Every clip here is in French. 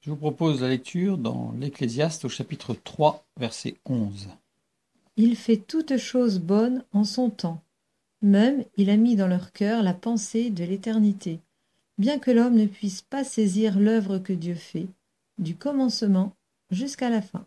Je vous propose la lecture dans l'Ecclésiaste au chapitre 3, verset 11. Il fait toutes choses bonnes en son temps. Même il a mis dans leur cœur la pensée de l'éternité, bien que l'homme ne puisse pas saisir l'œuvre que Dieu fait, du commencement jusqu'à la fin.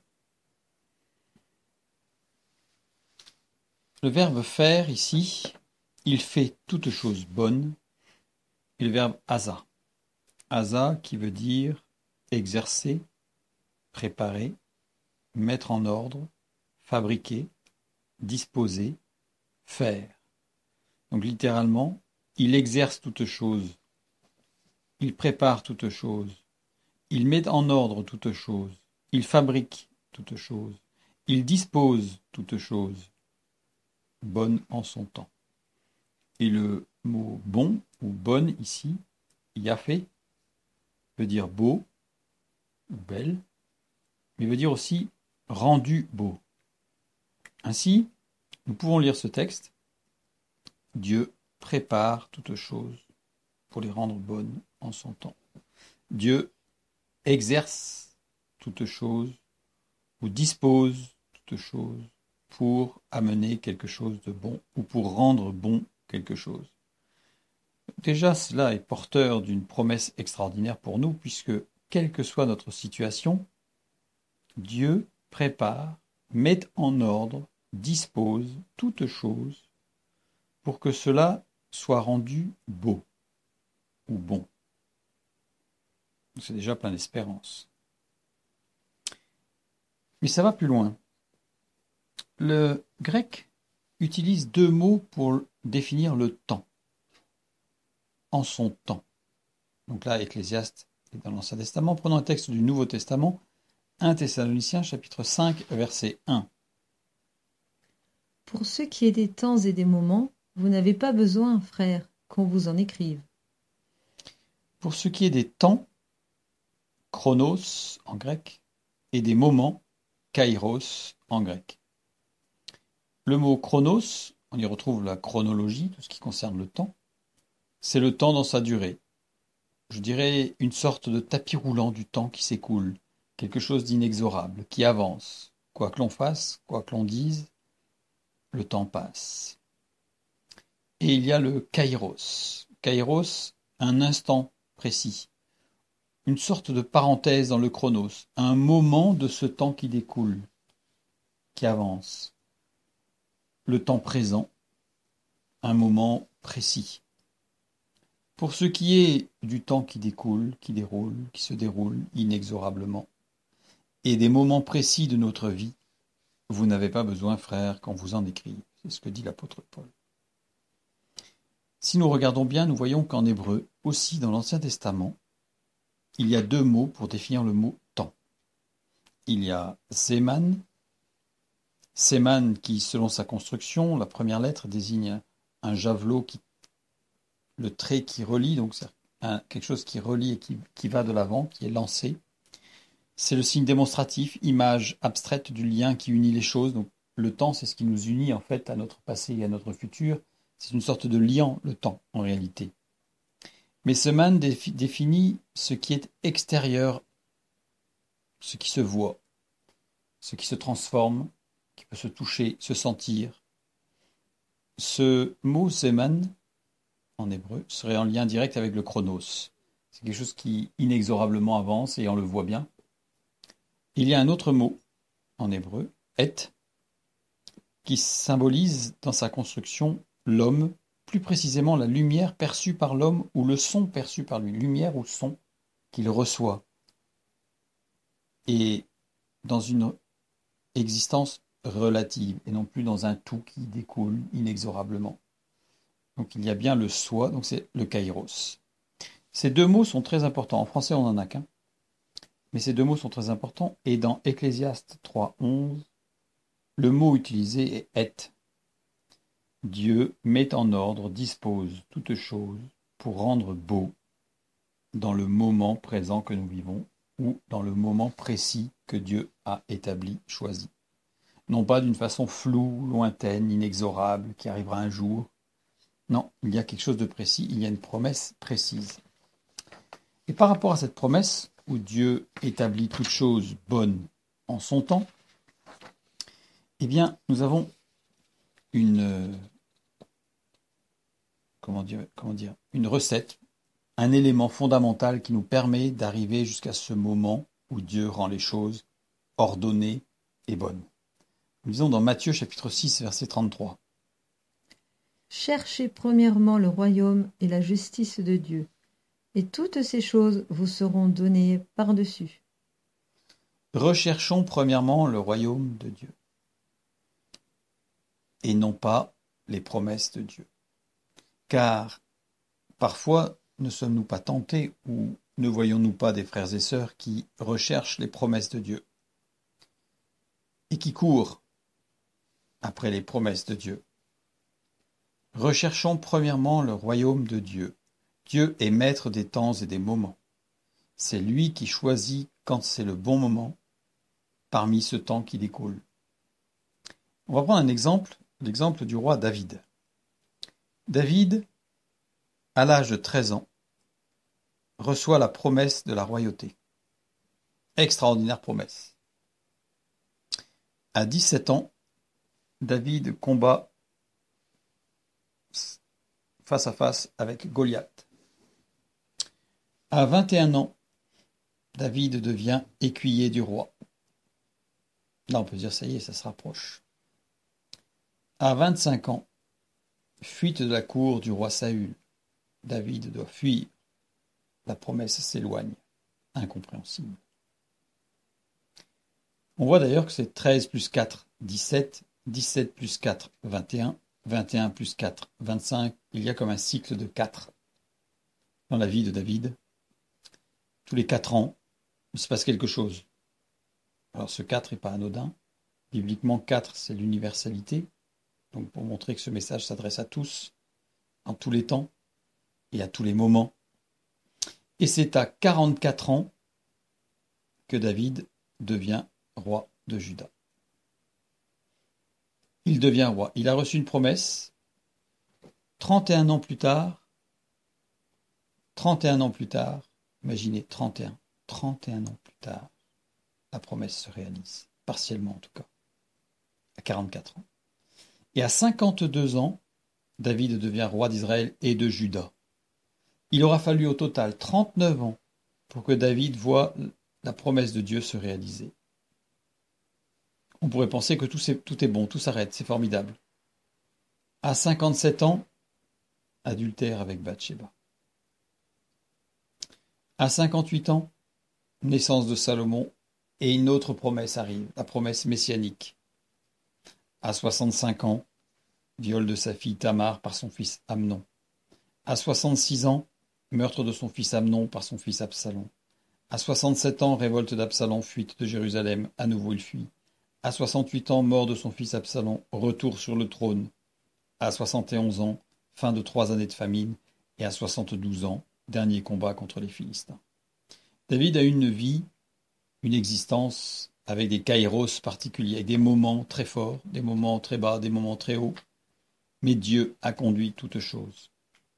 Le verbe faire ici, il fait toutes choses bonnes, et le verbe asa. Asa qui veut dire exercer, préparer, mettre en ordre, fabriquer, disposer, faire. Donc littéralement, il exerce toutes choses, il prépare toutes choses, il met en ordre toutes choses, il fabrique toutes choses, il dispose toutes choses, bonnes en son temps. Et le mot bon ou bonne ici, yafé, veut dire beau ou belle, mais veut dire aussi rendu beau. Ainsi, nous pouvons lire ce texte. Dieu prépare toutes choses pour les rendre bonnes en son temps. Dieu exerce toutes choses ou dispose toutes choses pour amener quelque chose de bon ou pour rendre bon quelque chose. Déjà, cela est porteur d'une promesse extraordinaire pour nous, puisque, quelle que soit notre situation, Dieu prépare, met en ordre, dispose toutes choses pour que cela soit rendu beau ou bon. C'est déjà plein d'espérance. Mais ça va plus loin. Le grec utilise deux mots pour définir le temps. En son temps. Donc là, Ecclésiaste est dans l'Ancien Testament. Prenons un texte du Nouveau Testament, 1 Thessaloniciens, chapitre 5, verset 1. Pour ce qui est des temps et des moments, vous n'avez pas besoin, frères, qu'on vous en écrive. Pour ce qui est des temps, chronos en grec, et des moments, kairos en grec. Le mot chronos, on y retrouve la chronologie, tout ce qui concerne le temps. C'est le temps dans sa durée. Je dirais une sorte de tapis roulant du temps qui s'écoule, quelque chose d'inexorable, qui avance. Quoi que l'on fasse, quoi que l'on dise, le temps passe. Et il y a le kairos. Kairos, un instant précis, une sorte de parenthèse dans le chronos, un moment de ce temps qui découle, qui avance. Le temps présent, un moment précis. Pour ce qui est du temps qui découle, qui déroule, qui se déroule inexorablement, et des moments précis de notre vie, vous n'avez pas besoin, frères, qu'on vous en écrive. C'est ce que dit l'apôtre Paul. Si nous regardons bien, nous voyons qu'en hébreu, aussi dans l'Ancien Testament, il y a deux mots pour définir le mot temps. Il y a Zeman, Seman qui, selon sa construction, la première lettre désigne un javelot, le trait qui relie, donc c'est quelque chose qui relie et qui va de l'avant, qui est lancé. C'est le signe démonstratif, image abstraite du lien qui unit les choses. Donc le temps, c'est ce qui nous unit en fait à notre passé et à notre futur. C'est une sorte de liant, le temps, en réalité. Mais Seman définit ce qui est extérieur, ce qui se voit, ce qui se transforme, qui peut se toucher, se sentir. Ce mot Seman, en hébreu, serait en lien direct avec le chronos. C'est quelque chose qui inexorablement avance et on le voit bien. Il y a un autre mot en hébreu, et, qui symbolise dans sa construction l'homme, plus précisément la lumière perçue par l'homme ou le son perçu par lui, lumière ou son qu'il reçoit. Et dans une existence relative et non plus dans un tout qui découle inexorablement. Donc il y a bien le soi, donc c'est le kairos. Ces deux mots sont très importants. En français, on n'en a qu'un. Mais ces deux mots sont très importants. Et dans Ecclésiaste 3.11, le mot utilisé est « et ». Dieu met en ordre, dispose toutes choses pour rendre beau dans le moment présent que nous vivons ou dans le moment précis que Dieu a établi, choisi. Non pas d'une façon floue, lointaine, inexorable, qui arrivera un jour. Non, il y a quelque chose de précis, il y a une promesse précise. Et par rapport à cette promesse, où Dieu établit toutes choses bonnes en son temps, eh bien, nous avons une recette, un élément fondamental qui nous permet d'arriver jusqu'à ce moment où Dieu rend les choses ordonnées et bonnes. Nous lisons dans Matthieu chapitre 6, verset 33. Cherchez premièrement le royaume et la justice de Dieu, et toutes ces choses vous seront données par-dessus. Recherchons premièrement le royaume de Dieu, et non pas les promesses de Dieu. Car parfois, ne sommes-nous pas tentés ou ne voyons-nous pas des frères et sœurs qui recherchent les promesses de Dieu et qui courent après les promesses de Dieu? Recherchons premièrement le royaume de Dieu. Dieu est maître des temps et des moments. C'est lui qui choisit quand c'est le bon moment parmi ce temps qui découle. On va prendre un exemple, l'exemple du roi David. David, à l'âge de 13 ans, reçoit la promesse de la royauté. Extraordinaire promesse. À 17 ans, David combat face à face avec Goliath. À 21 ans, David devient écuyer du roi. Là, on peut dire, ça y est, ça se rapproche. À 25 ans, fuite de la cour du roi Saül. David doit fuir. La promesse s'éloigne. Incompréhensible. On voit d'ailleurs que c'est 13 plus 4, 17, 17 plus 4, 21, 21 plus 4, 25. Il y a comme un cycle de 4 dans la vie de David. Tous les 4 ans, il se passe quelque chose. Alors ce 4 n'est pas anodin. Bibliquement, 4, c'est l'universalité. Donc pour montrer que ce message s'adresse à tous, en tous les temps et à tous les moments. Et c'est à 44 ans que David devient roi de Juda. Il devient roi. Il a reçu une promesse. 31 ans plus tard, imaginez 31 ans plus tard, la promesse se réalise, partiellement en tout cas, à 44 ans. Et à 52 ans, David devient roi d'Israël et de Juda. Il aura fallu au total 39 ans pour que David voie la promesse de Dieu se réaliser. On pourrait penser que tout est bon, tout s'arrête, c'est formidable. À 57 ans, adultère avec Bathsheba. À 58 ans, naissance de Salomon, et une autre promesse arrive, la promesse messianique. À 65 ans, viol de sa fille Tamar par son fils Amnon. À 66 ans, meurtre de son fils Amnon par son fils Absalom. À 67 ans, révolte d'Absalom, fuite de Jérusalem, à nouveau il fuit. À 68 ans, mort de son fils Absalom, retour sur le trône. À 71 ans, fin de 3 années de famine. Et à 72 ans, dernier combat contre les Philistins. David a une vie, une existence avec des kairos particuliers, des moments très forts, des moments très bas, des moments très hauts. Mais Dieu a conduit toutes choses.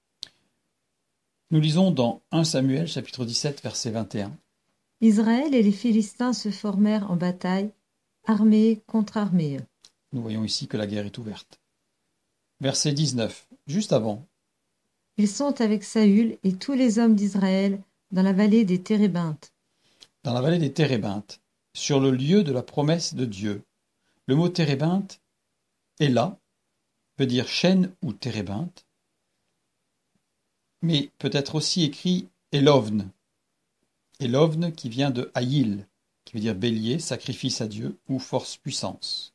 Nous lisons dans 1 Samuel, chapitre 17, verset 21. Israël et les Philistins se formèrent en bataille, armée contre armée. Nous voyons ici que la guerre est ouverte. Verset 19, juste avant. Ils sont avec Saül et tous les hommes d'Israël dans la vallée des Térébintes. Dans la vallée des Térébintes, sur le lieu de la promesse de Dieu. Le mot Térébintes est là, veut dire chêne ou Térébinthe, mais peut être aussi écrit Elovne. Elovne qui vient de Haïl, qui veut dire bélier, sacrifice à Dieu ou force puissance.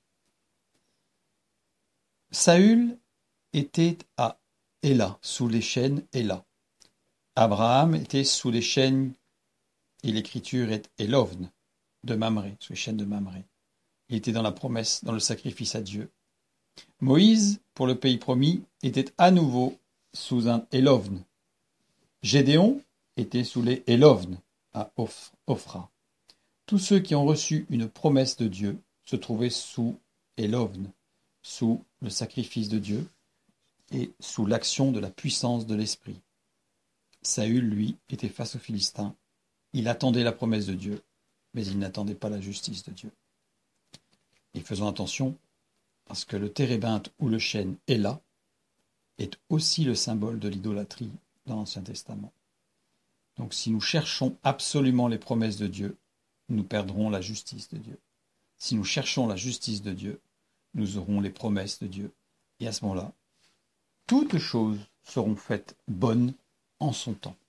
Saül était à Éla, sous les chênes Éla. Abraham était sous les chênes, et l'écriture est Elovne, de Mamré, sous les chênes de Mamré. Il était dans la promesse, dans le sacrifice à Dieu. Moïse, pour le pays promis, était à nouveau sous un Elovne. Gédéon était sous les Elovne, à Ophra. Tous ceux qui ont reçu une promesse de Dieu se trouvaient sous Elovne, sous le sacrifice de Dieu et sous l'action de la puissance de l'Esprit. Saül, lui, était face aux Philistins Il attendait la promesse de Dieu, mais il n'attendait pas la justice de Dieu. Et faisons attention, parce que le térébinthe ou le chêne est là, est aussi le symbole de l'idolâtrie dans l'Ancien Testament. Donc si nous cherchons absolument les promesses de Dieu, nous perdrons la justice de Dieu. Si nous cherchons la justice de Dieu, nous aurons les promesses de Dieu. Et à ce moment-là, toutes choses seront faites bonnes en son temps.